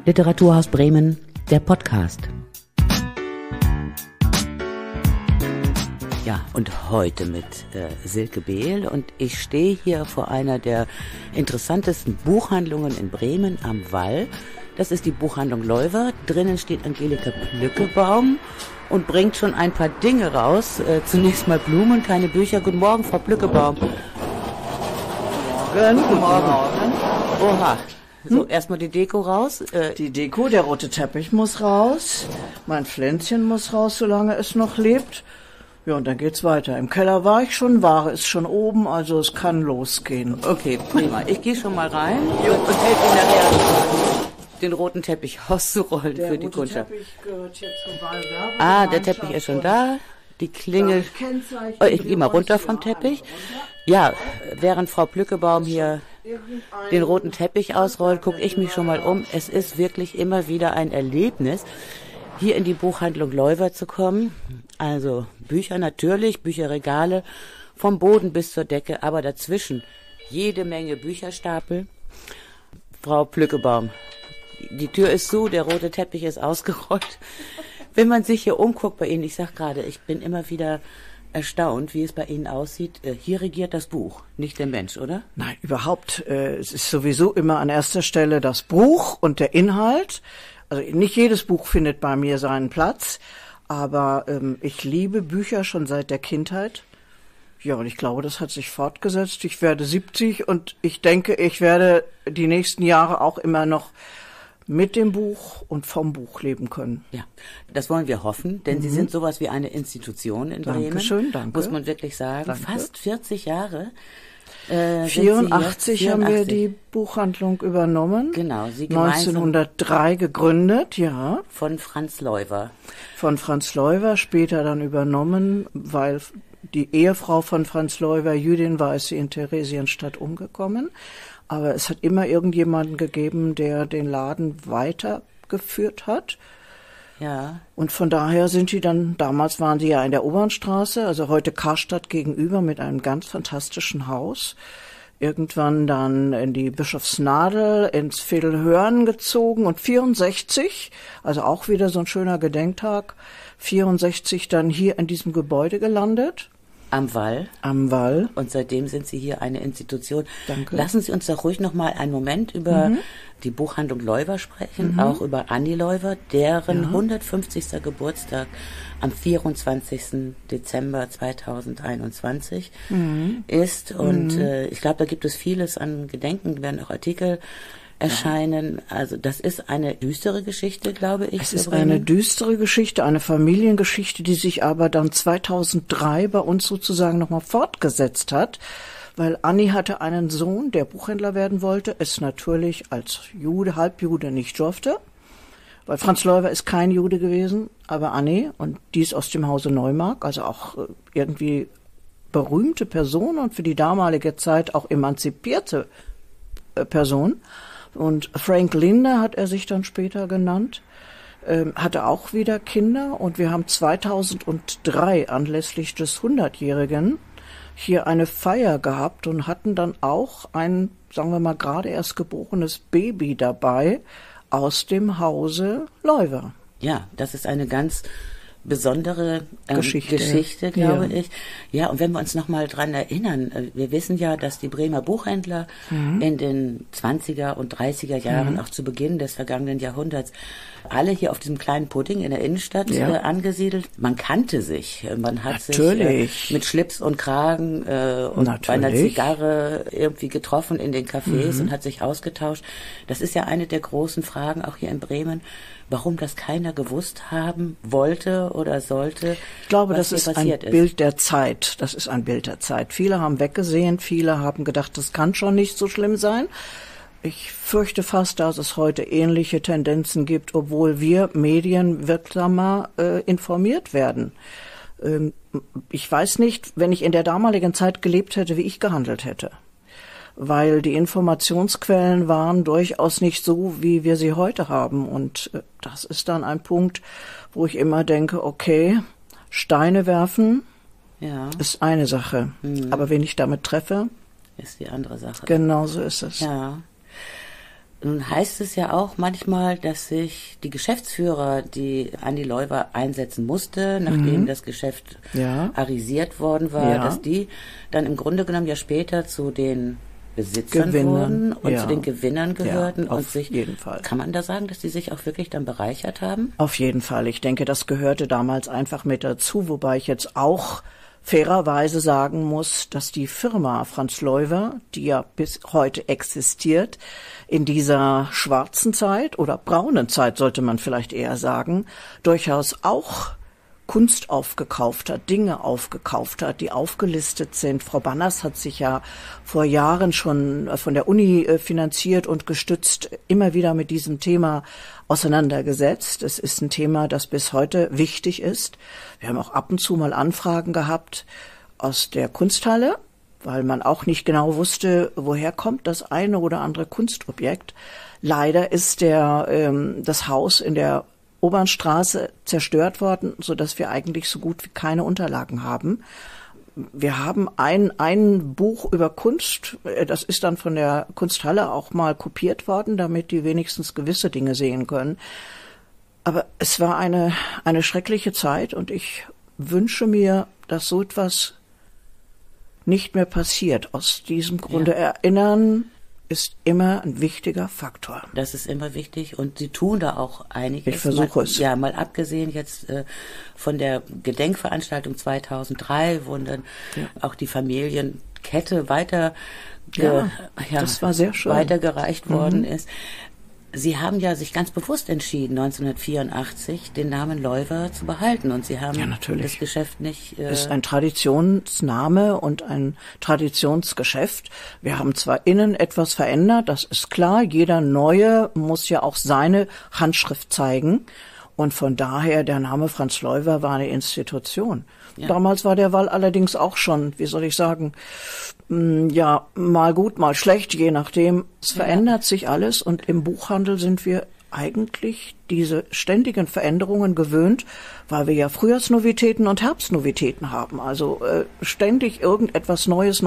Literaturhaus Bremen, der Podcast. Ja, und heute mit Silke Behl, und ich stehe hier vor einer der interessantesten Buchhandlungen in Bremen am Wall. Das ist die Buchhandlung Leuwer. Drinnen steht Angelika Plückebaum und bringt schon ein paar Dinge raus. Zunächst mal Blumen, keine Bücher. Guten Morgen, Frau Plückebaum. Guten Morgen. Oha. So, erstmal die Deko raus. Die Deko, der rote Teppich muss raus. Mein Pflänzchen muss raus, solange es noch lebt. Ja, und dann geht's weiter. Im Keller war ich schon, Ware ist schon oben, also es kann losgehen. Okay, prima. Ich gehe schon mal rein und helfe Ihnen nachher, den roten Teppich auszurollen für die Kundschaft. Der rote Teppich gehört hier zum Wahlwerbe. Der Teppich ist schon da. Die Klingel. Ich gehe mal runter vom Teppich. Ja, während Frau Plückebaum hier den roten Teppich ausrollt, gucke ich mich schon mal um. Es ist wirklich immer wieder ein Erlebnis, hier in die Buchhandlung Leuwer zu kommen. Also Bücher natürlich, Bücherregale vom Boden bis zur Decke, aber dazwischen jede Menge Bücherstapel. Frau Plückebaum, die Tür ist zu, der rote Teppich ist ausgerollt. Wenn man sich hier umguckt bei Ihnen, ich sag gerade, ich bin immer wieder erstaunt, wie es bei Ihnen aussieht. Hier regiert das Buch, nicht der Mensch, oder? Nein, überhaupt. Es ist sowieso immer an erster Stelle das Buch und der Inhalt. Also nicht jedes Buch findet bei mir seinen Platz, aber ich liebe Bücher schon seit der Kindheit. Ja, und ich glaube, das hat sich fortgesetzt. Ich werde 70 und ich denke, ich werde die nächsten Jahre auch immer noch mit dem Buch und vom Buch leben können. Ja, das wollen wir hoffen, denn Sie sind sowas wie eine Institution in Bremen. Dankeschön, danke. Muss man wirklich sagen. Danke. Fast 40 Jahre. 84 haben wir die Buchhandlung übernommen. Genau, Sie 1903 gegründet, ja. Von Franz Leuwer. Von Franz Leuwer, später dann übernommen, weil die Ehefrau von Franz Leuwer Jüdin war, ist sie in Theresienstadt umgekommen. Aber es hat immer irgendjemanden gegeben, der den Laden weitergeführt hat. Ja. Und von daher sind die dann, damals waren die ja in der Obernstraße, also heute Karstadt gegenüber mit einem ganz fantastischen Haus. Irgendwann dann in die Bischofsnadel, ins Vedelhörn gezogen und 64, also auch wieder so ein schöner Gedenktag, 64 dann hier in diesem Gebäude gelandet. Am Wall. Am Wall. Und seitdem sind Sie hier eine Institution. Danke. Lassen Sie uns doch ruhig noch mal einen Moment über die Buchhandlung Leuwer sprechen, auch über Anni Leuwer, deren 150. Geburtstag am 24. Dezember 2021 ist. Und ich glaube, da gibt es vieles an Gedenken, werden auch Artikel erscheinen. Also das ist eine düstere Geschichte, glaube ich. Es ist eine düstere Geschichte, eine Familiengeschichte, die sich aber dann 2003 bei uns sozusagen nochmal fortgesetzt hat, weil Anni hatte einen Sohn, der Buchhändler werden wollte, es natürlich als Jude, Halbjude nicht durfte, weil Franz Leuwer ist kein Jude gewesen, aber Anni, und die ist aus dem Hause Neumark, also auch irgendwie berühmte Person und für die damalige Zeit auch emanzipierte Person. Und Frank Linder hat er sich dann später genannt, hatte auch wieder Kinder. Und wir haben 2003 anlässlich des 100-Jährigen hier eine Feier gehabt und hatten dann auch ein, sagen wir mal, gerade erst geborenes Baby dabei aus dem Hause Leuwer. Ja, das ist eine ganz besondere Geschichte, glaube ich. Ja, und wenn wir uns noch mal dran erinnern, wir wissen ja, dass die Bremer Buchhändler in den 20er und 30er Jahren, auch zu Beginn des vergangenen Jahrhunderts, alle hier auf diesem kleinen Pudding in der Innenstadt angesiedelt. Man kannte sich. Man hat sich mit Schlips und Kragen und bei einer Zigarre irgendwie getroffen in den Cafés und hat sich ausgetauscht. Das ist ja eine der großen Fragen auch hier in Bremen, warum das keiner gewusst haben wollte oder sollte. Ich glaube, das ist ein Bild der Zeit. Das ist ein Bild der Zeit. Viele haben weggesehen, viele haben gedacht, das kann schon nicht so schlimm sein. Ich fürchte fast, dass es heute ähnliche Tendenzen gibt, obwohl wir Medien wirksamer informiert werden. Ich weiß nicht, wenn ich in der damaligen Zeit gelebt hätte, wie ich gehandelt hätte. Weil die Informationsquellen waren durchaus nicht so, wie wir sie heute haben. Und das ist dann ein Punkt, wo ich immer denke, okay, Steine werfen ist eine Sache. Aber wen ich damit treffe, ist die andere Sache. Genau so ist es. Ja. Nun heißt es ja auch manchmal, dass sich die Geschäftsführer, die Andi Leuwer einsetzen musste, nachdem das Geschäft arisiert worden war, dass die dann im Grunde genommen ja später zu den Besitzern wurden und zu den Gewinnern gehörten. Auf und sich, jeden Fall. Kann man da sagen, dass die sich auch wirklich dann bereichert haben? Auf jeden Fall. Ich denke, das gehörte damals einfach mit dazu, wobei ich jetzt auch fairerweise sagen muss, dass die Firma Franz Leuwer, die ja bis heute existiert, in dieser schwarzen Zeit oder braunen Zeit, sollte man vielleicht eher sagen, durchaus auch Kunst aufgekauft hat, Dinge aufgekauft hat, die aufgelistet sind. Frau Banners hat sich ja vor Jahren schon von der Uni finanziert und gestützt immer wieder mit diesem Thema auseinandergesetzt. Es ist ein Thema, das bis heute wichtig ist. Wir haben auch ab und zu mal Anfragen gehabt aus der Kunsthalle, weil man auch nicht genau wusste, woher kommt das eine oder andere Kunstobjekt. Leider ist das Haus in der Obernstraße zerstört worden, so dass wir eigentlich so gut wie keine Unterlagen haben. Wir haben ein Buch über Kunst, das ist dann von der Kunsthalle auch mal kopiert worden, damit die wenigstens gewisse Dinge sehen können. Aber es war eine schreckliche Zeit und ich wünsche mir, dass so etwas nicht mehr passiert. Aus diesem Grunde Erinnern ist immer ein wichtiger Faktor. Das ist immer wichtig und Sie tun da auch einiges. Ich versuche es. Ja, mal abgesehen jetzt von der Gedenkveranstaltung 2003, wo dann auch die Familienkette das war sehr schön. weitergereicht worden ist. Sie haben ja sich ganz bewusst entschieden, 1984 den Namen Leuwer zu behalten und Sie haben das Geschäft nicht... ist ein Traditionsname und ein Traditionsgeschäft. Wir haben zwar innen etwas verändert, das ist klar. Jeder Neue muss ja auch seine Handschrift zeigen. Und von daher, der Name Franz Leuwer war eine Institution. Ja. Damals war der Wall allerdings auch schon, wie soll ich sagen, mal gut, mal schlecht, je nachdem. Es verändert sich alles und im Buchhandel sind wir eigentlich diese ständigen Veränderungen gewöhnt, weil wir ja Frühjahrsnovitäten und Herbstnovitäten haben. Also ständig irgendetwas Neues.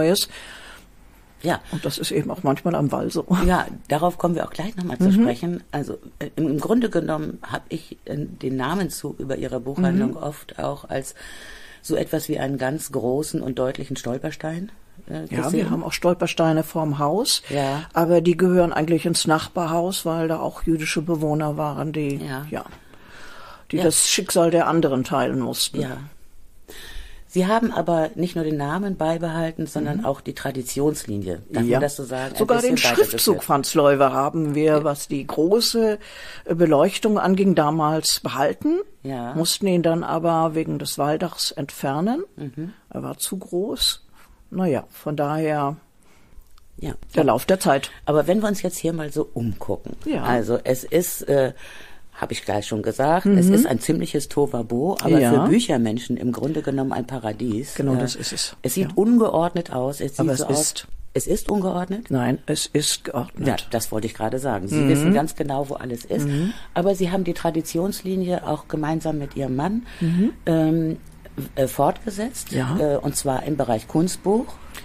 Ja. Und das ist eben auch manchmal am Wall so. Ja, darauf kommen wir auch gleich nochmal zu sprechen. Also im Grunde genommen habe ich den Namenzug über Ihre Buchhandlung oft auch als so etwas wie einen ganz großen und deutlichen Stolperstein gesehen. Ja, wir haben auch Stolpersteine vorm Haus, aber die gehören eigentlich ins Nachbarhaus, weil da auch jüdische Bewohner waren, die das Schicksal der anderen teilen mussten. Ja. Sie haben aber nicht nur den Namen beibehalten, sondern auch die Traditionslinie. Darf man das so sagen? Sogar den Schriftzug Franz Leuwer haben wir, was die große Beleuchtung anging, damals behalten. Ja. Mussten ihn dann aber wegen des Walldachs entfernen. Er war zu groß. Naja, von daher der Lauf der Zeit. Aber wenn wir uns jetzt hier mal so umgucken. Ja. Also es ist... habe ich gleich schon gesagt. Es ist ein ziemliches Tohuwabohu, aber für Büchermenschen im Grunde genommen ein Paradies. Genau, das ist es. Es sieht ungeordnet aus. Es ist ungeordnet? Nein, es ist geordnet. Ja, das wollte ich gerade sagen. Sie wissen ganz genau, wo alles ist. Aber Sie haben die Traditionslinie auch gemeinsam mit Ihrem Mann fortgesetzt. Ja. Und zwar im Bereich Kunstbuch,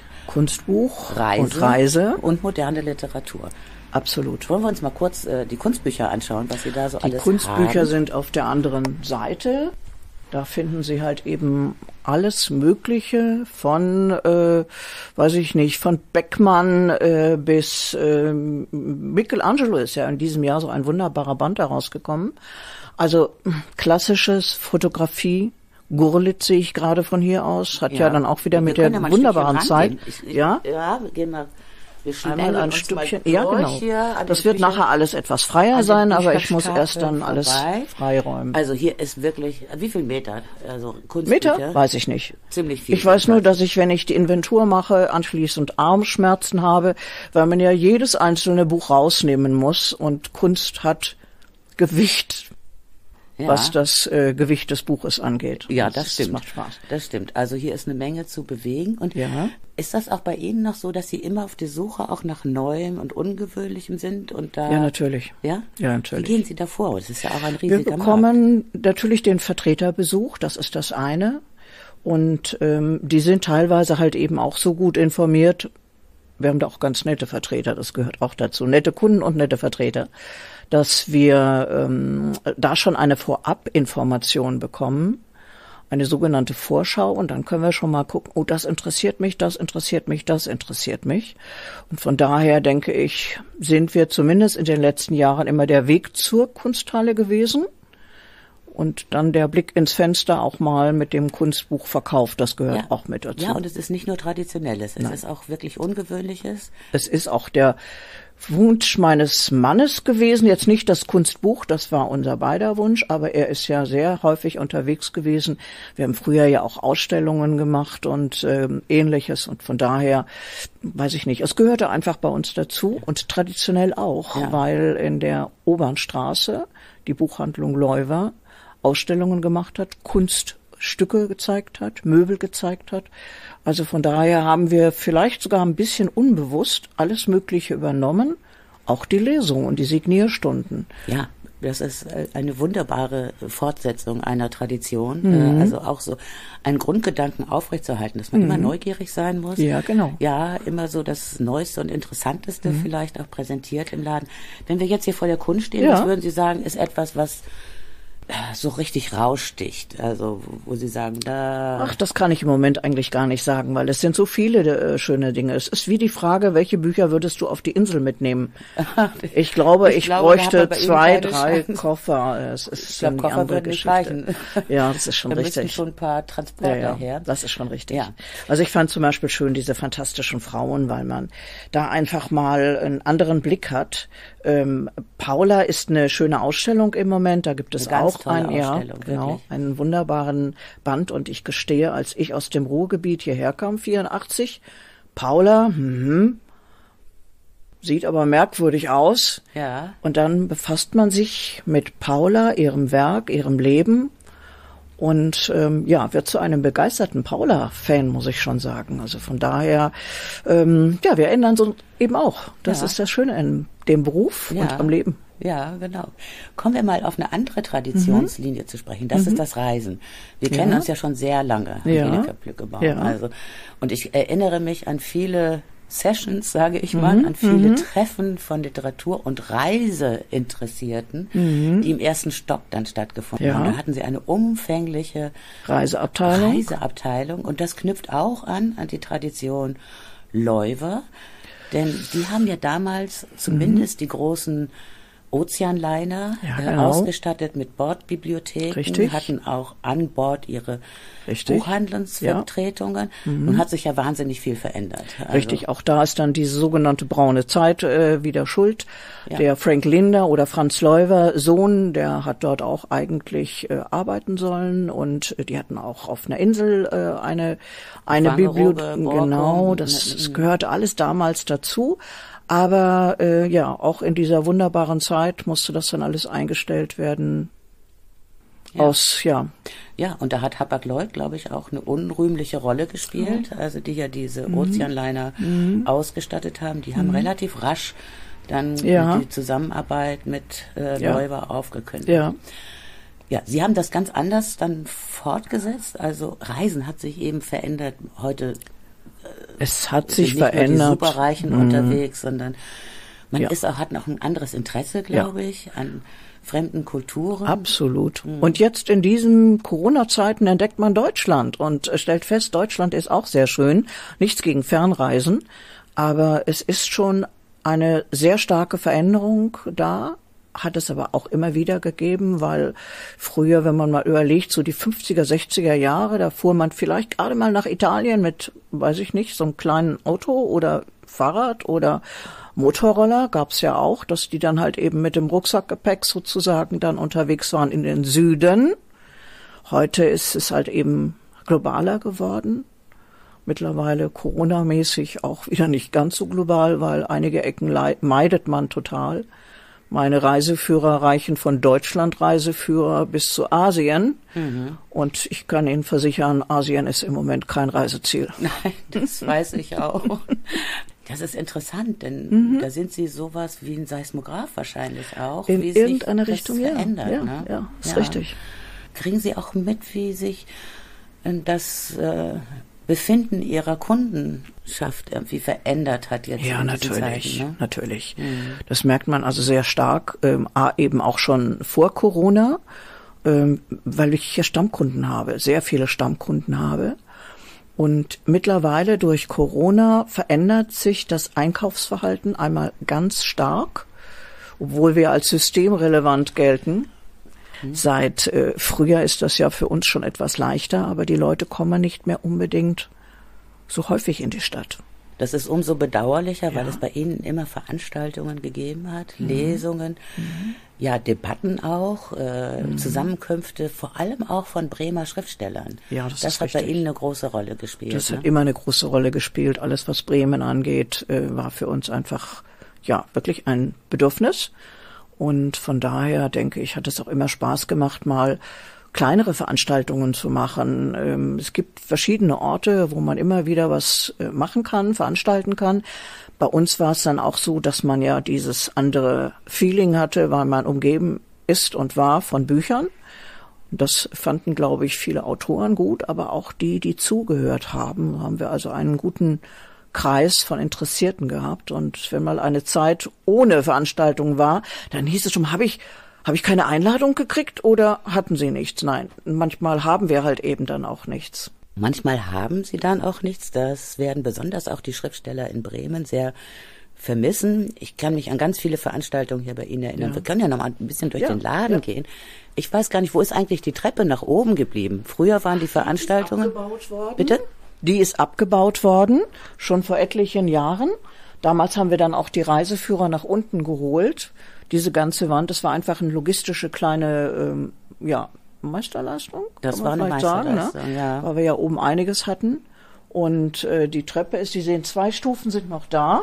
Reise und moderne Literatur. Absolut. Wollen wir uns mal kurz die Kunstbücher anschauen, was Sie da so alles haben? Die Kunstbücher sind auf der anderen Seite. Da finden Sie halt eben alles Mögliche von, von Beckmann bis Michelangelo ist ja in diesem Jahr so ein wunderbarer Band herausgekommen. Also klassisches Fotografie. Gurlitz sehe ich gerade von hier aus, hat ja dann auch wieder mit der wunderbaren Zeit. Ja, wir gehen mal. Wir einmal ein Stückchen. Ja, genau. Das wird nachher alles etwas freier sein, aber ich muss erst dann alles freiräumen. Also hier ist wirklich, wie viel Meter? Also Kunstbücher? Meter? Weiß ich nicht. Ziemlich viel. Ich weiß nur, dass ich, wenn ich die Inventur mache, anschließend Armschmerzen habe, weil man ja jedes einzelne Buch rausnehmen muss und Kunst hat Gewicht. Was das Gewicht des Buches angeht. Ja, das stimmt. Das macht Spaß. Das stimmt. Also hier ist eine Menge zu bewegen. Und ist das auch bei Ihnen noch so, dass Sie immer auf der Suche auch nach Neuem und Ungewöhnlichem sind? Und da, ja, natürlich. Ja? Ja, natürlich. Wie gehen Sie da vor? Das ist ja auch ein riesiger Markt. Wir bekommen natürlich den Vertreterbesuch, das ist das eine. Und die sind teilweise halt eben auch so gut informiert, wir haben da auch ganz nette Vertreter, das gehört auch dazu, nette Kunden und nette Vertreter, dass wir da schon eine Vorabinformation bekommen, eine sogenannte Vorschau, und dann können wir schon mal gucken, oh, das interessiert mich, das interessiert mich, das interessiert mich. Und von daher denke ich, sind wir zumindest in den letzten Jahren immer der Weg zur Kunsthalle gewesen. Und dann der Blick ins Fenster auch mal mit dem Kunstbuchverkauf, das gehört auch mit dazu. Ja, und es ist nicht nur Traditionelles, es ist auch wirklich Ungewöhnliches. Es ist auch der Wunsch meines Mannes gewesen, jetzt nicht das Kunstbuch, das war unser beider Wunsch, aber er ist ja sehr häufig unterwegs gewesen. Wir haben früher ja auch Ausstellungen gemacht und Ähnliches, und von daher, weiß ich nicht, es gehörte einfach bei uns dazu und traditionell auch, weil in der Obernstraße die Buchhandlung Leuwer Ausstellungen gemacht hat, Kunststücke gezeigt hat, Möbel gezeigt hat. Also von daher haben wir vielleicht sogar ein bisschen unbewusst alles Mögliche übernommen, auch die Lesung und die Signierstunden. Ja, das ist eine wunderbare Fortsetzung einer Tradition. Also auch so einen Grundgedanken aufrechtzuerhalten, dass man immer neugierig sein muss. Ja, genau. Ja, immer so das Neueste und Interessanteste vielleicht auch präsentiert im Laden. Wenn wir jetzt hier vor der Kunst stehen, was würden Sie sagen, ist etwas, was so richtig raussticht, also wo Sie sagen, da... Ach, das kann ich im Moment eigentlich gar nicht sagen, weil es sind so viele schöne Dinge. Es ist wie die Frage, welche Bücher würdest du auf die Insel mitnehmen? Ich glaube, ich bräuchte 2, 3 Koffer. Es ist ich glaube, Koffer würden nicht reichen. Ja, das ist schon richtig. Da müssten schon ein paar Transporter her. Das ist schon richtig. Ja. Also ich fand zum Beispiel schön diese fantastischen Frauen, weil man da einfach mal einen anderen Blick hat. Paula ist eine schöne Ausstellung im Moment, da gibt es auch einen wunderbaren Band, und ich gestehe, als ich aus dem Ruhrgebiet hierher kam, 84, Paula, sieht aber merkwürdig aus. Ja. Und dann befasst man sich mit Paula, ihrem Werk, ihrem Leben, und wird zu einem begeisterten Paula-Fan, muss ich schon sagen. Also von daher, wir ändern so eben auch. Das ist das Schöne in dem Beruf und am Leben. Ja, genau. Kommen wir mal auf eine andere Traditionslinie zu sprechen. Das ist das Reisen. Wir kennen uns ja schon sehr lange, Angelika Plückebaum. Ja. Also, und ich erinnere mich an viele Sessions, sage ich mal, an viele Treffen von Literatur- und Reiseinteressierten, die im ersten Stock dann stattgefunden haben. Da hatten sie eine umfängliche Reiseabteilung, und das knüpft auch an die Tradition Leuwer, denn die haben ja damals zumindest die großen Ozeanliner ausgestattet mit Bordbibliotheken, hatten auch an Bord ihre Buchhandlungsvertretungen. Nun hat sich ja wahnsinnig viel verändert. Also richtig, auch da ist dann diese sogenannte braune Zeit wieder schuld. Ja. Der Frank Linder oder Franz Leuwer Sohn, der hat dort auch eigentlich arbeiten sollen, und die hatten auch auf einer Insel eine Bibliothek. Genau, das gehörte alles damals dazu. Aber auch in dieser wunderbaren Zeit musste das dann alles eingestellt werden. Ja, und da hat Hapag-Lloyd, glaube ich, auch eine unrühmliche Rolle gespielt. Also die ja diese Ozeanliner ausgestattet haben, die haben relativ rasch dann die Zusammenarbeit mit Leuwer aufgekündigt. Ja, Sie haben das ganz anders dann fortgesetzt. Also Reisen hat sich eben verändert. Heute es hat sich nicht verändert. Nur die Superreichen unterwegs, sondern man hat noch ein anderes Interesse, glaube ich, an fremden Kulturen. Absolut. Und jetzt in diesen Corona-Zeiten entdeckt man Deutschland und stellt fest, Deutschland ist auch sehr schön. Nichts gegen Fernreisen, aber es ist schon eine sehr starke Veränderung da. Hat es aber auch immer wieder gegeben, weil früher, wenn man mal überlegt, so die 50er, 60er Jahre, da fuhr man vielleicht gerade mal nach Italien mit, weiß ich nicht, so einem kleinen Auto oder Fahrrad oder Motorroller, gab's ja auch, dass die dann halt eben mit dem Rucksackgepäck sozusagen dann unterwegs waren in den Süden. Heute ist es halt eben globaler geworden. Mittlerweile Corona-mäßig auch wieder nicht ganz so global, weil einige Ecken meidet man total. Meine Reiseführer reichen von Deutschland-Reiseführer bis zu Asien. Und ich kann Ihnen versichern, Asien ist im Moment kein Reiseziel. Nein, das weiß ich auch. Das ist interessant, denn da sind Sie sowas wie ein Seismograph wahrscheinlich auch. In wie irgendeiner sich Richtung, das verändert. Ja, Ne? ist richtig. Kriegen Sie auch mit, wie sich das Befinden ihrer Kundenschaft irgendwie verändert hat jetzt. Ja, in natürlich, Zeiten, ne? natürlich. Das merkt man also sehr stark, eben auch schon vor Corona, weil ich hier Stammkunden habe, sehr viele Stammkunden habe. Und mittlerweile durch Corona verändert sich das Einkaufsverhalten einmal ganz stark, obwohl wir als systemrelevant gelten. Seit Frühjahr ist das ja für uns schon etwas leichter, aber die Leute kommen nicht mehr unbedingt so häufig in die Stadt. Das ist umso bedauerlicher, weil es bei Ihnen immer Veranstaltungen gegeben hat, Lesungen, ja, Debatten auch, Zusammenkünfte, vor allem auch von Bremer Schriftstellern. Ja, das hat richtig. Bei Ihnen eine große Rolle gespielt. Das ne? hat immer eine große Rolle gespielt. Alles, was Bremen angeht, war für uns einfach, ja, wirklich ein Bedürfnis. Und von daher denke ich, hat es auch immer Spaß gemacht, mal kleinere Veranstaltungen zu machen. Es gibt verschiedene Orte, wo man immer wieder was machen kann, veranstalten kann. Bei uns war es dann auch so, dass man ja dieses andere Feeling hatte, weil man umgeben ist und war von Büchern. Das fanden, glaube ich, viele Autoren gut, aber auch die zugehört haben. Haben wir also einen guten Kreis von Interessierten gehabt. Und wenn mal eine Zeit ohne Veranstaltung war, dann hieß es schon, habe ich keine Einladung gekriegt oder hatten Sie nichts? Nein, manchmal haben wir halt eben dann auch nichts. Manchmal haben sie dann auch nichts. Das werden besonders auch die Schriftsteller in Bremen sehr vermissen. Ich kann mich an ganz viele Veranstaltungen hier bei Ihnen erinnern. Ja. Wir können ja noch mal ein bisschen durch den Laden gehen. Ich weiß gar nicht, wo ist eigentlich die Treppe nach oben geblieben? Früher waren die Veranstaltungen... Die ist abgebaut worden. Bitte? Die ist abgebaut worden, schon vor etlichen Jahren. Damals haben wir dann auch die Reiseführer nach unten geholt. Diese ganze Wand, das war einfach eine logistische kleine, Meisterleistung. Das war eine Meisterleistung, sagen, ne? ja. Weil wir ja oben einiges hatten. Und die Treppe ist, Sie sehen, 2 Stufen sind noch da.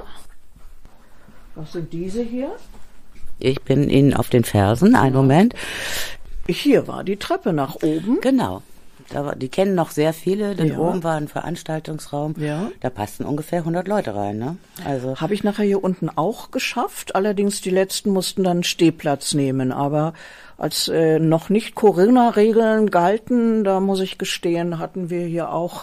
Was sind diese hier? Ich bin Ihnen auf den Fersen, einen Moment. Hier war die Treppe nach oben. Genau. Die kennen noch sehr viele, denn oben war ein Veranstaltungsraum. Ja. Da passten ungefähr 100 Leute rein, ne? Also. Habe ich nachher hier unten auch geschafft. Allerdings die letzten mussten dann Stehplatz nehmen. Aber als noch nicht Corona-Regeln galten, da muss ich gestehen, hatten wir hier auch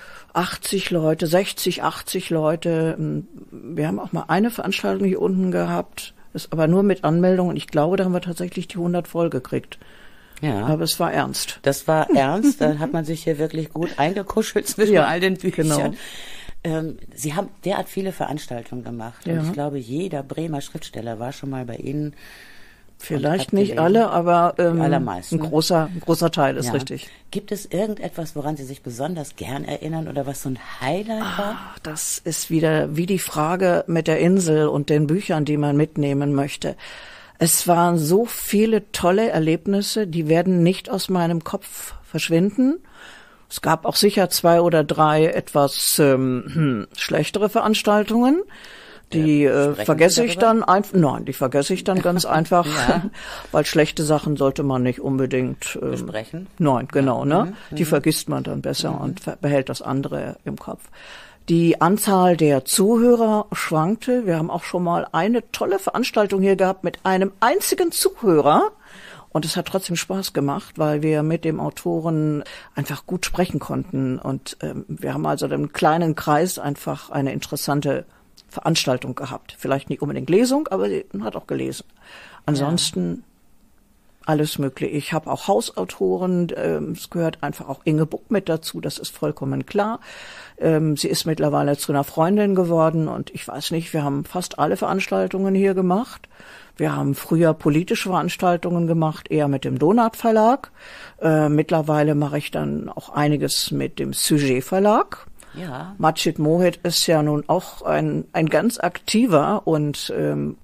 80 Leute, 60, 80 Leute. Wir haben auch mal eine Veranstaltung hier unten gehabt, ist aber nur mit Anmeldung. Und ich glaube, da haben wir tatsächlich die 100 voll gekriegt. Ja. Aber es war ernst. Das war ernst. Dann hat man sich hier wirklich gut eingekuschelt zwischen all den Büchern. Genau. Sie haben derart viele Veranstaltungen gemacht. Und ich glaube, jeder Bremer Schriftsteller war schon mal bei Ihnen. Vielleicht nicht alle, aber allermeisten. Ein großer Teil ist richtig. Gibt es irgendetwas, woran Sie sich besonders gern erinnern oder was so ein Highlight war? Das ist wieder wie die Frage mit der Insel und den Büchern, die man mitnehmen möchte. Es waren so viele tolle Erlebnisse, die werden nicht aus meinem Kopf verschwinden. Es gab auch sicher 2 oder 3 etwas schlechtere Veranstaltungen. Die vergesse ich dann einfach. Nein, die vergesse ich dann ganz einfach, weil schlechte Sachen sollte man nicht unbedingt besprechen. Nein, genau, ne? Die vergisst man dann besser und behält das andere im Kopf. Die Anzahl der Zuhörer schwankte. Wir haben auch schon mal eine tolle Veranstaltung hier gehabt mit einem einzigen Zuhörer. Und es hat trotzdem Spaß gemacht, weil wir mit dem Autoren einfach gut sprechen konnten. Und wir haben also im kleinen Kreis einfach eine interessante Veranstaltung gehabt. Vielleicht nicht unbedingt Lesung, aber sie hat auch gelesen. Ansonsten alles Mögliche. Ich habe auch Hausautoren, es gehört einfach auch Inge Buck mit dazu, das ist vollkommen klar. Sie ist mittlerweile zu einer Freundin geworden und ich weiß nicht, wir haben fast alle Veranstaltungen hier gemacht. Wir haben früher politische Veranstaltungen gemacht, eher mit dem Donat Verlag. Mittlerweile mache ich dann auch einiges mit dem Sujet Verlag. Ja. Macit Mohit ist ja nun auch ein ganz aktiver und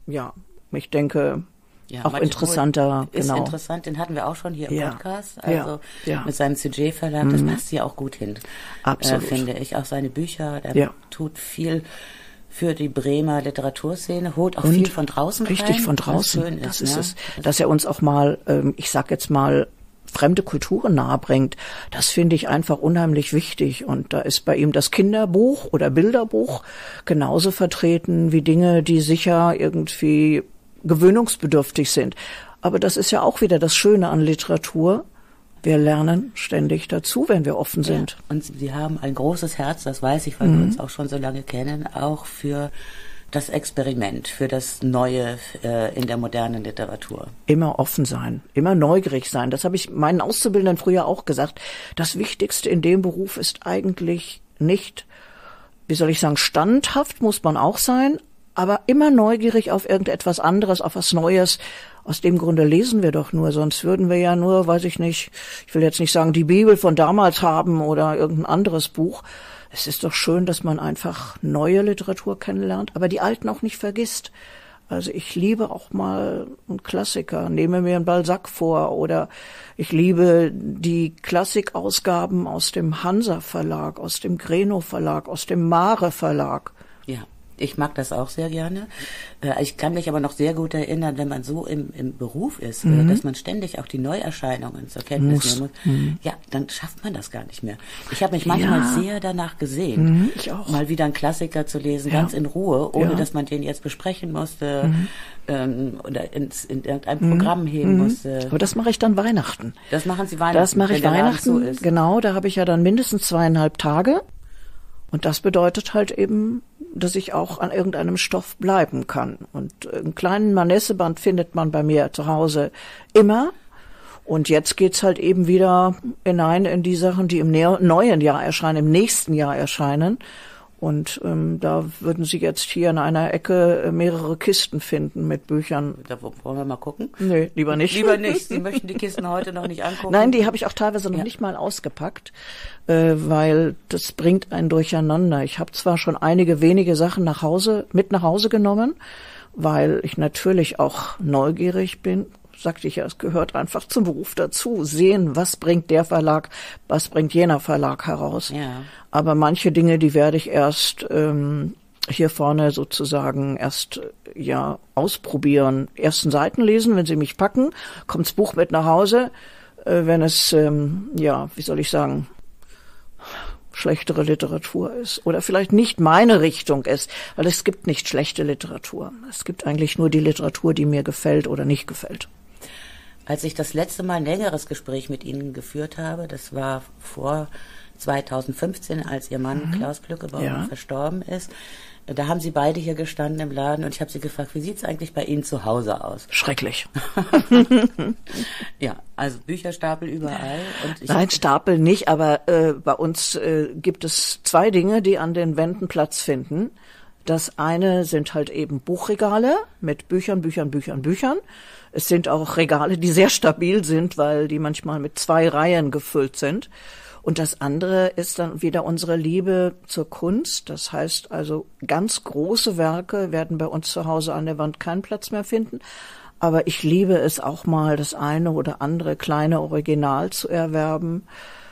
ich denke auch Macit interessanter. Ist interessant, den hatten wir auch schon hier im Podcast. Also mit seinem Sujet Verlag, das passt hier auch gut hin. Absolut. Finde ich. Auch seine Bücher, der tut viel für die Bremer Literaturszene, holt auch viel von draußen rein. Richtig, von draußen. Das ist es. Dass er uns auch mal, ich sag jetzt mal, fremde Kulturen nahebringt, das finde ich einfach unheimlich wichtig. Und da ist bei ihm das Kinderbuch oder Bilderbuch genauso vertreten wie Dinge, die sicher irgendwie gewöhnungsbedürftig sind. Aber das ist ja auch wieder das Schöne an Literatur. Wir lernen ständig dazu, wenn wir offen sind. Ja. Und Sie haben ein großes Herz, das weiß ich, weil wir uns auch schon so lange kennen, auch für das Experiment, für das Neue in der modernen Literatur. Immer offen sein, immer neugierig sein. Das habe ich meinen Auszubildenden früher auch gesagt. Das Wichtigste in dem Beruf ist eigentlich nicht, wie soll ich sagen, standhaft muss man auch sein, aber immer neugierig auf irgendetwas anderes, auf was Neues. Aus dem Grunde lesen wir doch nur, sonst würden wir ja nur, weiß ich nicht, ich will jetzt nicht sagen, die Bibel von damals haben oder irgendein anderes Buch. Es ist doch schön, dass man einfach neue Literatur kennenlernt, aber die alten auch nicht vergisst. Also ich liebe auch mal einen Klassiker, nehme mir einen Balzac vor oder ich liebe die Klassikausgaben aus dem Hansa Verlag, aus dem Greno Verlag, aus dem Mare Verlag. Ja. Ich mag das auch sehr gerne. Ich kann mich aber noch sehr gut erinnern, wenn man so im Beruf ist, dass man ständig auch die Neuerscheinungen zur Kenntnis nehmen muss. Ja, dann schafft man das gar nicht mehr. Ich habe mich manchmal sehr danach gesehen, ich auch. Mal wieder einen Klassiker zu lesen, ganz in Ruhe, ohne dass man den jetzt besprechen musste oder in irgendein Programm heben musste. Aber das mache ich dann Weihnachten. Das machen Sie Weihnachten. Das mache ich Weihnachten, genau. Da habe ich ja dann mindestens 2,5 Tage. Und das bedeutet halt eben, dass ich auch an irgendeinem Stoff bleiben kann. Und einen kleinen Manesseband findet man bei mir zu Hause immer. Und jetzt geht's halt eben wieder hinein in die Sachen, die im neuen Jahr erscheinen, im nächsten Jahr erscheinen. Und da würden Sie jetzt hier in einer Ecke mehrere Kisten finden mit Büchern. Da wollen wir mal gucken? Nee, lieber nicht. Lieber nicht. Sie möchten die Kisten heute noch nicht angucken? Nein, die habe ich auch teilweise noch nicht mal ausgepackt, weil das bringt einen durcheinander. Ich habe zwar schon einige wenige Sachen mit nach Hause genommen, weil ich natürlich auch neugierig bin. Sagte ich ja, es gehört einfach zum Beruf dazu. Sehen, was bringt der Verlag, was bringt jener Verlag heraus. Ja. Aber manche Dinge, die werde ich erst hier vorne sozusagen ausprobieren. Ersten Seiten lesen, wenn sie mich packen, kommt das Buch mit nach Hause. Wenn es, wie soll ich sagen, schlechtere Literatur ist oder vielleicht nicht meine Richtung ist, weil es gibt nicht schlechte Literatur. Es gibt eigentlich nur die Literatur, die mir gefällt oder nicht gefällt. Als ich das letzte Mal ein längeres Gespräch mit Ihnen geführt habe, das war vor 2015, als Ihr Mann Klaus Glückebaum verstorben ist, da haben Sie beide hier gestanden im Laden und ich habe Sie gefragt, wie sieht's eigentlich bei Ihnen zu Hause aus? Schrecklich. Ja, also Bücherstapel überall. Und Nein, Stapel nicht, aber bei uns gibt es 2 Dinge, die an den Wänden Platz finden. Das eine sind halt eben Buchregale mit Büchern. Es sind auch Regale, die sehr stabil sind, weil die manchmal mit 2 Reihen gefüllt sind. Und das andere ist dann wieder unsere Liebe zur Kunst. Das heißt also, ganz große Werke werden bei uns zu Hause an der Wand keinen Platz mehr finden. Aber ich liebe es auch mal, das eine oder andere kleine Original zu erwerben.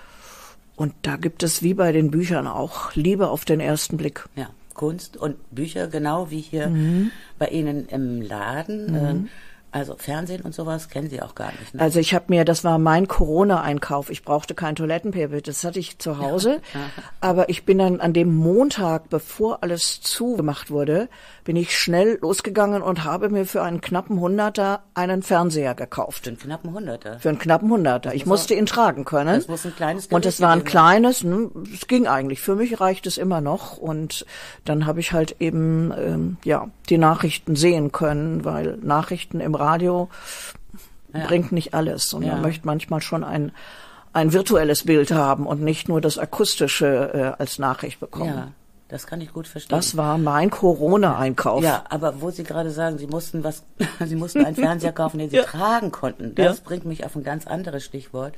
Und da gibt es wie bei den Büchern auch Liebe auf den ersten Blick. Ja, Kunst und Bücher, genau wie hier bei Ihnen im Laden. Also Fernsehen und sowas kennen Sie auch gar nicht, ne? Also das war mein Corona-Einkauf. Ich brauchte kein Toilettenpapier, das hatte ich zu Hause. Aber ich bin dann an dem Montag, bevor alles zugemacht wurde, bin ich schnell losgegangen und habe mir für einen knappen 100er einen Fernseher gekauft. Für einen knappen 100er? Für einen knappen 100er. Ich musste ihn tragen können. Das muss ein kleines Gewicht und es war ein kleines, es ging eigentlich. Für mich reicht es immer noch. Und dann habe ich halt eben, die Nachrichten sehen können, weil Nachrichten im Radio bringt nicht alles. Und man möchte manchmal schon ein virtuelles Bild haben und nicht nur das akustische als Nachricht bekommen. Ja, das kann ich gut verstehen. Das war mein Corona-Einkauf. Ja, aber wo Sie gerade sagen, Sie mussten einen Fernseher kaufen, den Sie tragen konnten, das bringt mich auf ein ganz anderes Stichwort.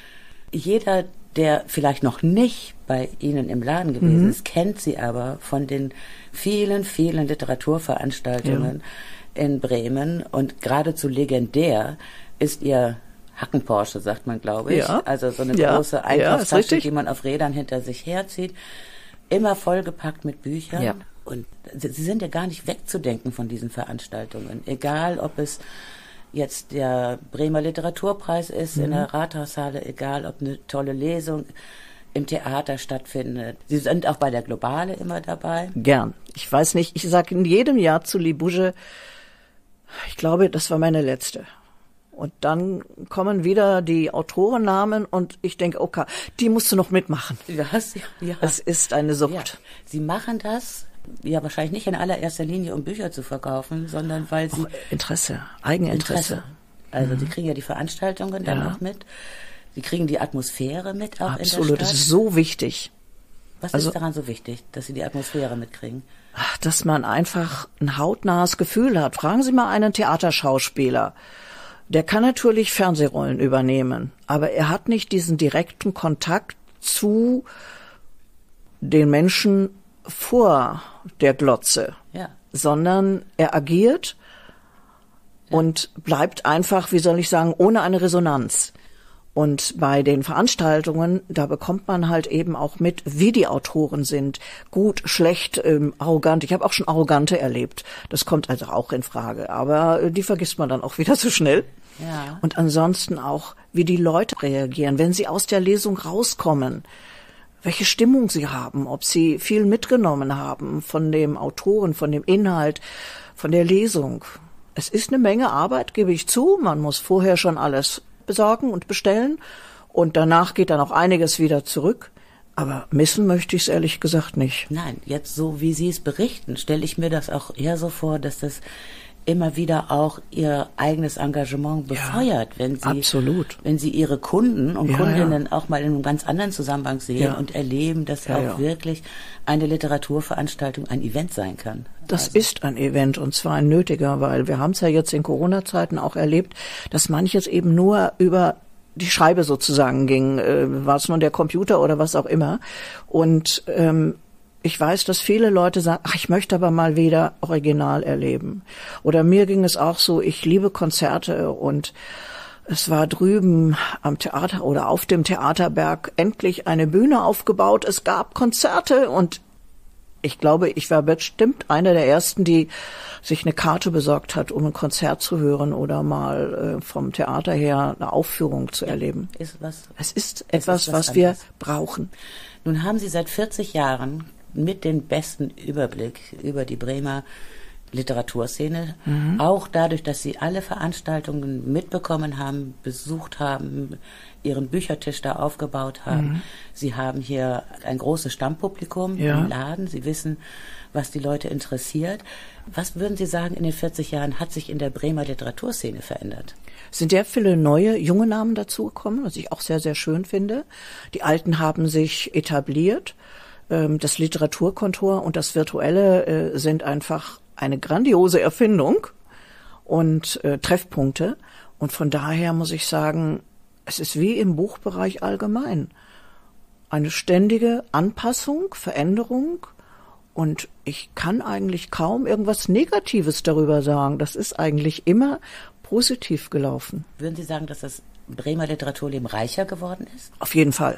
Jeder, der vielleicht noch nicht bei Ihnen im Laden gewesen ist, kennt Sie aber von den vielen, vielen Literaturveranstaltungen in Bremen und geradezu legendär ist Ihr Hacken-Porsche, sagt man, glaube ich. Ja. Also so eine große Einkaufstasche, die man auf Rädern hinter sich herzieht. Immer vollgepackt mit Büchern. Ja. Und sie sind ja gar nicht wegzudenken von diesen Veranstaltungen. Egal, ob es jetzt der Bremer Literaturpreis ist in der Rathaushalle, egal, ob eine tolle Lesung im Theater stattfindet. Sie sind auch bei der Globale immer dabei. Gern. Ich weiß nicht, ich sage in jedem Jahr zu Libouge, ich glaube, das war meine letzte. Und dann kommen wieder die Autorennamen und ich denke, okay, die musst du noch mitmachen. Das, ja. Es ist eine Sucht. Ja. Sie machen das ja wahrscheinlich nicht in allererster Linie, um Bücher zu verkaufen, sondern weil Sie... Interesse, Eigeninteresse. Also Sie kriegen ja die Veranstaltungen dann auch mit. Sie kriegen die Atmosphäre mit auch in der Stadt. Absolut, das ist so wichtig. Was ist daran so wichtig, dass Sie die Atmosphäre mitkriegen? Dass man einfach ein hautnahes Gefühl hat. Fragen Sie mal einen Theaterschauspieler. Der kann natürlich Fernsehrollen übernehmen, aber er hat nicht diesen direkten Kontakt zu den Menschen vor der Glotze, sondern er agiert und bleibt einfach, wie soll ich sagen, ohne eine Resonanz. Und bei den Veranstaltungen, da bekommt man halt eben auch mit, wie die Autoren sind. Gut, schlecht, arrogant. Ich habe auch schon Arrogante erlebt. Das kommt also auch in Frage. Aber die vergisst man dann auch wieder so schnell. Ja. Und ansonsten auch, wie die Leute reagieren, wenn sie aus der Lesung rauskommen. Welche Stimmung sie haben, ob sie viel mitgenommen haben von dem Autoren, von dem Inhalt, von der Lesung. Es ist eine Menge Arbeit, gebe ich zu. Man muss vorher schon alles besorgen und bestellen und danach geht dann auch einiges wieder zurück. Aber missen möchte ich es ehrlich gesagt nicht. Nein, jetzt so wie Sie es berichten, stelle ich mir das auch eher so vor, dass das immer wieder auch Ihr eigenes Engagement befeuert, wenn Sie Ihre Kunden und Kundinnen auch mal in einem ganz anderen Zusammenhang sehen und erleben, dass auch wirklich eine Literaturveranstaltung ein Event sein kann. Das ist ein Event und zwar ein nötiger, weil wir haben es ja jetzt in Corona-Zeiten auch erlebt, dass manches eben nur über die Scheibe sozusagen ging, war es nun der Computer oder was auch immer. Und ich weiß, dass viele Leute sagen, ach, ich möchte aber mal wieder Original erleben. Oder mir ging es auch so, ich liebe Konzerte und es war drüben am Theater oder auf dem Theaterberg endlich eine Bühne aufgebaut. Es gab Konzerte und ich glaube, ich war bestimmt einer der Ersten, die sich eine Karte besorgt hat, um ein Konzert zu hören oder mal vom Theater her eine Aufführung zu erleben. Es ist etwas, was wir brauchen. Nun haben Sie seit 40 Jahren mit dem besten Überblick über die Bremer Literaturszene, auch dadurch, dass Sie alle Veranstaltungen mitbekommen haben, besucht haben, Ihren Büchertisch da aufgebaut haben. Sie haben hier ein großes Stammpublikum im Laden. Sie wissen, was die Leute interessiert. Was würden Sie sagen, in den 40 Jahren hat sich in der Bremer Literaturszene verändert? Es sind sehr viele neue, junge Namen dazugekommen, was ich auch sehr, sehr schön finde. Die Alten haben sich etabliert. Das Literaturkontor und das Virtuelle sind einfach eine grandiose Erfindung und Treffpunkte. Und von daher muss ich sagen, es ist wie im Buchbereich allgemein. Eine ständige Anpassung, Veränderung. Und ich kann eigentlich kaum irgendwas Negatives darüber sagen. Das ist eigentlich immer positiv gelaufen. Würden Sie sagen, dass das Bremer Literaturleben reicher geworden ist? Auf jeden Fall.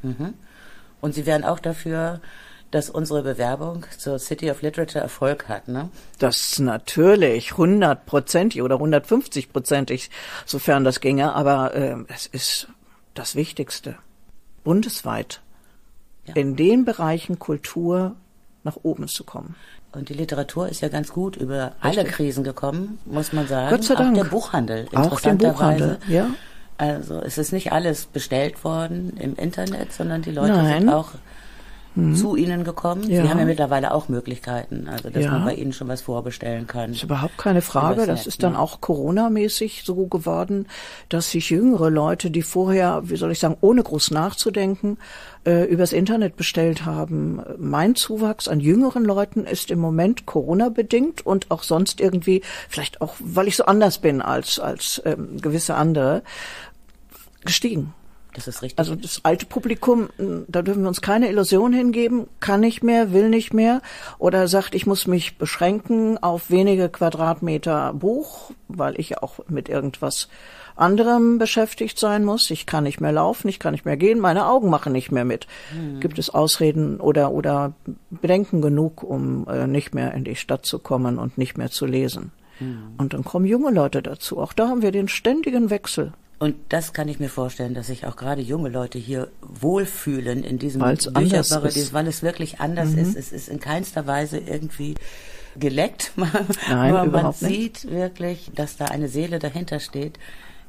Und Sie wären auch dafür, dass unsere Bewerbung zur City of Literature Erfolg hat, ne? Das natürlich 100%ig oder 150%ig, sofern das ginge, aber es ist das Wichtigste. Bundesweit in den Bereichen Kultur nach oben zu kommen. Und die Literatur ist ja ganz gut über alle Krisen gekommen, muss man sagen. Gott sei Dank. Auch der Buchhandel, auch den Buchhandel, ja. Also es ist nicht alles bestellt worden im Internet, sondern die Leute sind auch zu Ihnen gekommen. Sie haben ja mittlerweile auch Möglichkeiten, also dass man bei Ihnen schon was vorbestellen kann. Das ist überhaupt keine Frage. Das ist dann auch Corona-mäßig so geworden, dass sich jüngere Leute, die vorher, wie soll ich sagen, ohne groß nachzudenken, übers Internet bestellt haben. Mein Zuwachs an jüngeren Leuten ist im Moment Corona-bedingt und auch sonst irgendwie, vielleicht auch, weil ich so anders bin als gewisse andere, gestiegen. Das ist richtig. Also das alte Publikum, da dürfen wir uns keine Illusion hingeben, kann nicht mehr, will nicht mehr oder sagt, ich muss mich beschränken auf wenige Quadratmeter Buch, weil ich auch mit irgendwas anderem beschäftigt sein muss. Ich kann nicht mehr laufen, ich kann nicht mehr gehen, meine Augen machen nicht mehr mit. Gibt es Ausreden oder Bedenken genug, um nicht mehr in die Stadt zu kommen und nicht mehr zu lesen. Und dann kommen junge Leute dazu. Auch da haben wir den ständigen Wechsel. Und das kann ich mir vorstellen, dass sich auch gerade junge Leute hier wohlfühlen in diesem Bücherparadies, weil es wirklich anders ist. Es ist in keinster Weise irgendwie geleckt. Nein, aber überhaupt man sieht wirklich, dass da eine Seele dahinter steht,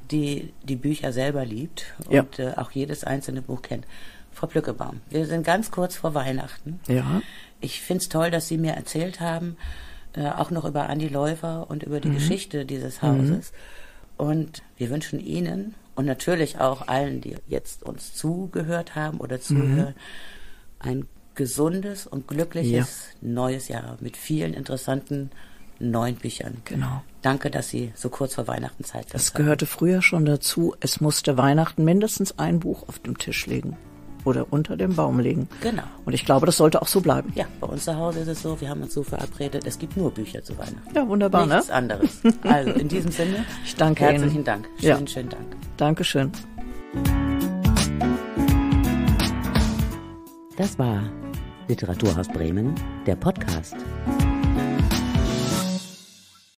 die die Bücher selber liebt und auch jedes einzelne Buch kennt. Frau Plückebaum, wir sind ganz kurz vor Weihnachten. Ja. Ich finde es toll, dass Sie mir erzählt haben, auch noch über Andi Läufer und über die Geschichte dieses Hauses. Und wir wünschen Ihnen und natürlich auch allen, die jetzt uns zugehört haben oder zuhören, ein gesundes und glückliches neues Jahr mit vielen interessanten neuen Büchern. Genau. Danke, dass Sie so kurz vor Weihnachten Zeit haben. Das gehörte früher schon dazu. Es musste Weihnachten mindestens ein Buch auf dem Tisch liegen oder unter dem Baum liegen. Genau. Und ich glaube, das sollte auch so bleiben. Ja, bei uns zu Hause ist es so, wir haben uns so verabredet, es gibt nur Bücher zu Weihnachten. Ja, wunderbar, Nichts anderes. Also in diesem Sinne, ich danke herzlichen Ihnen. Dank. Schönen Dank. Dankeschön. Das war Literaturhaus Bremen, der Podcast.